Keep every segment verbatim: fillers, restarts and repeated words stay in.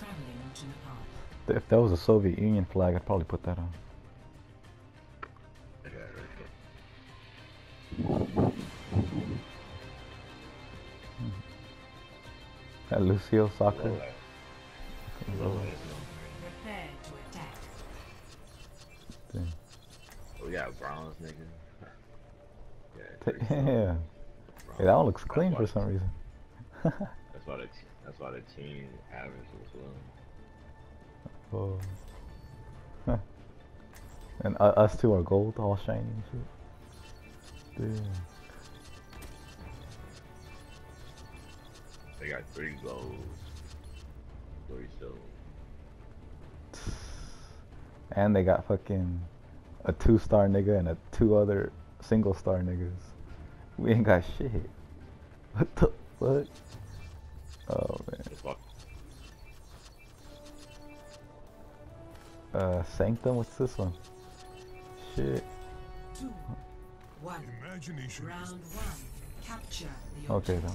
If that was a Soviet Union flag, I'd probably put that on. That Lucio soccer. Prepare to attack. We got bronze, nigga. Yeah. Yeah, that one looks clean for some reason. That's why the that's why the team average was low. Oh. And uh, us two are gold, all shiny and shit. Damn. They got three golds, three silver. And they got fucking a two star nigga and a two other single star niggas. We ain't got shit. What the fuck? Oh man. Uh, Sanctum? What's this one? Shit. Two, one. Imagination. Round one. Capture the okay then.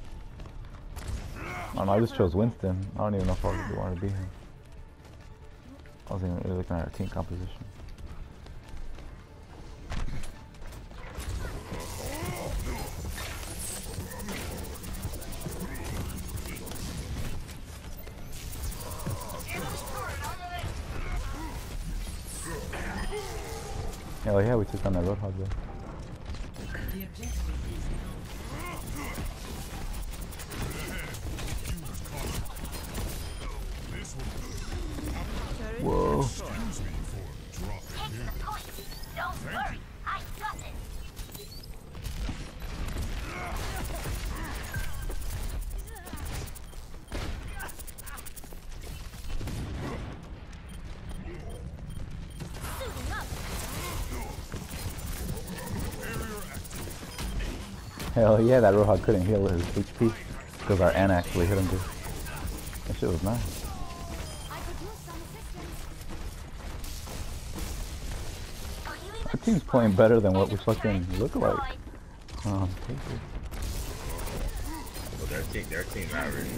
I don't know, I just chose Winston. I don't even know if I really wanted to be him. I wasn't even really looking at our team composition. Hell yeah, we took on that Roadhog though. The objective is Whoa. Don't worry, I got it. Hell yeah, that Roadhog couldn't heal his H P because our Ana actually hit him good. That shit was nice. Our team's playing better than what we fucking look like. Oh, paper. Well, their team, their team average.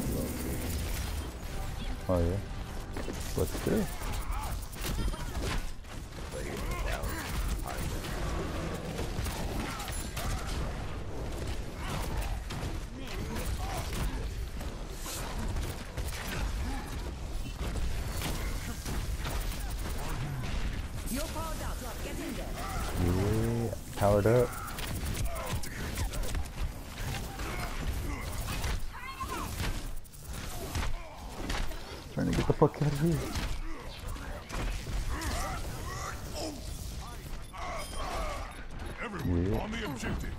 Oh yeah. What's good? Yeah, powered up. Trying to get the fuck out of here. Everyone Yeah. on the objective.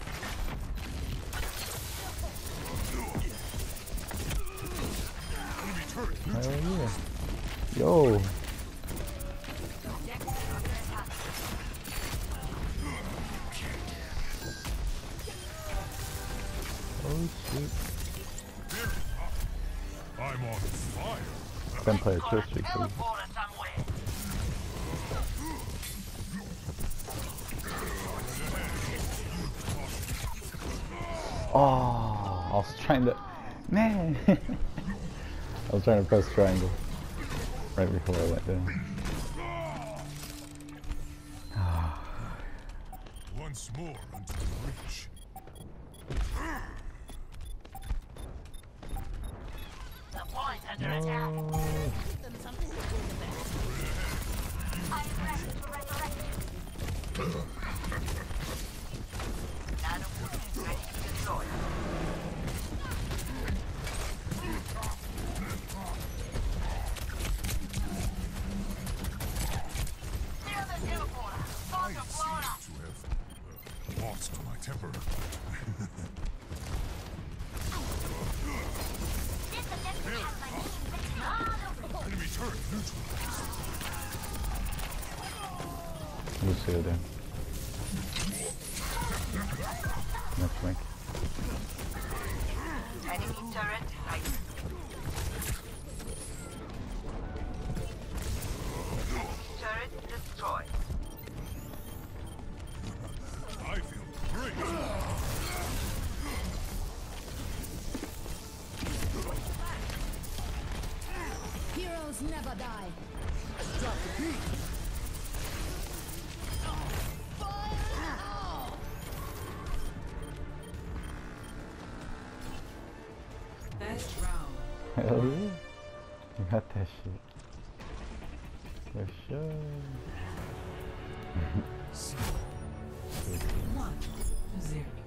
Hell yeah. Yo. Oh shit. I'm on fire. Ten player kill streak, please. Oh, I was trying to, man. I was trying to press triangle right before I went down. Once more until the reach. The point under attack. Give them something to do with it. I'm ready to resurrect you. Nano ready to destroy. Near the teleporter. I Soldier seem blown up. to have uh, lost my temper. Enemy turret neutralized. Lucio there. Next rank. Enemy turret right. Turret destroyed. I feel great. Heroes never die. Drop the beat. Best round. Hell yeah. You got that shit. For sure. One to zero.